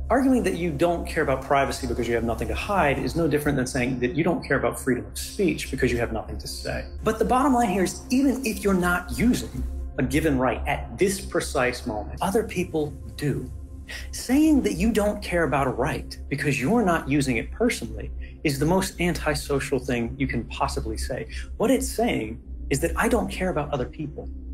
Arguing that you don't care about privacy because you have nothing to hide is no different than saying that you don't care about freedom of speech because you have nothing to say. But the bottom line here is, even if you're not using a given right at this precise moment, other people do. Saying that you don't care about a right because you're not using it personally is the most antisocial thing you can possibly say. What it's saying is that I don't care about other people.